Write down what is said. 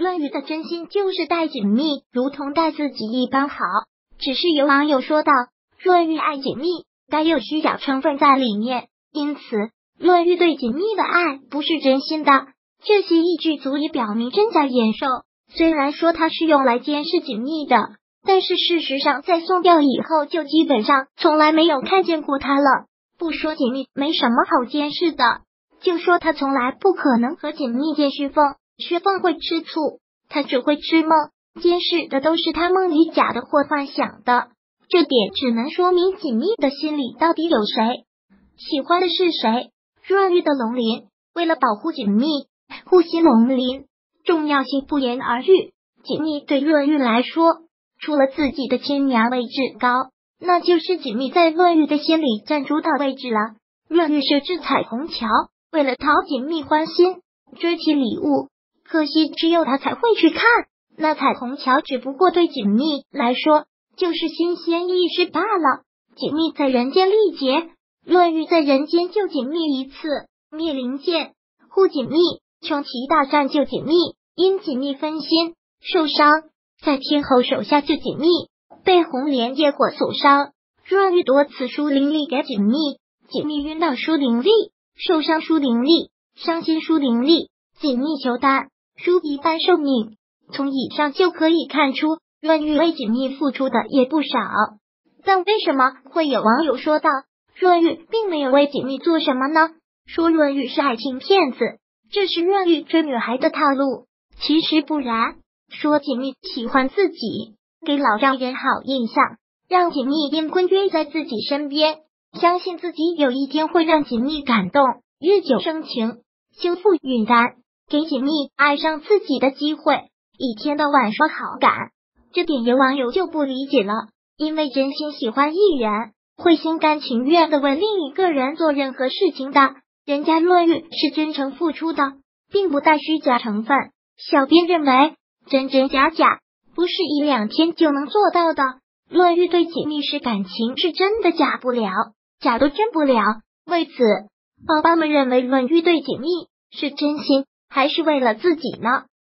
论语的真心就是待锦觅如同待自己一般好，只是有网友说道，论语爱锦觅该有虚假成分在里面，因此论语对锦觅的爱不是真心的。这些依据足以表明真假严寿。虽然说他是用来监视锦觅的，但是事实上在送掉以后就基本上从来没有看见过他了。不说锦觅没什么好监视的，就说他从来不可能和锦觅见薛凤，薛凤会吃醋，他只会吃梦，监视的都是他梦里假的或幻想的。这点只能说明锦觅的心里到底有谁，喜欢的是谁。论语的龙鳞为了保护锦觅，护惜龙鳞重要性不言而喻。锦觅对论语来说，除了自己的亲娘位置高，那就是锦觅在论语的心里占主导位置了。论语设置彩虹桥，为了讨锦觅欢心，追起礼物，可惜只有他才会去看。那彩虹桥只不过对锦觅来说就是新鲜意识罢了。锦觅在人间历劫，论语在人间救锦觅一次，灭灵剑，护锦觅，穷奇大战救锦觅，因锦觅分心受伤，在天后手下救锦觅，被红莲业火所伤。论语多次输灵力给锦觅，锦觅晕倒输灵力，受伤输灵力，伤心输灵力，锦觅求丹，输一半寿命。从以上就可以看出，论语为锦觅付出的也不少。但为什么会有网友说道，论语并没有为锦觅做什么呢？说论语是爱情骗子，这是论语追女孩的套路。其实不然，说锦觅喜欢自己，给老丈人好印象，让锦觅阴婚约在自己身边，相信自己有一天会让锦觅感动，日久生情，修复云丹，给锦觅爱上自己的机会，一天到晚说好感。这点有网友就不理解了，因为真心喜欢一人，会心甘情愿的为另一个人做任何事情的。人家论语是真诚付出的，并不带虚假成分。小编认为，真真假假不是一两天就能做到的。论语对锦觅是感情，是真的假不了，假都真不了。为此，宝宝们认为论语对锦觅是真心，还是为了自己呢？